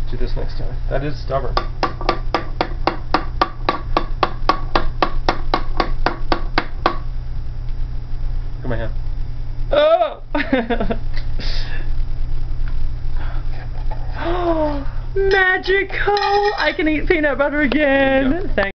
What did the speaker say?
do this next time. That is stubborn. Look at my hand. Oh! Magical! I can eat peanut butter again. Thank